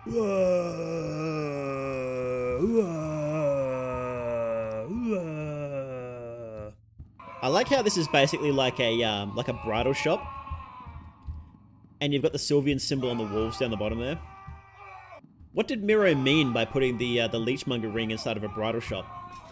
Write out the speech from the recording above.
I like how this is basically like a bridal shop, and you've got the Sylvian symbol on the wolves down the bottom there. What did Miro mean by putting the leechmonger ring inside of a bridal shop?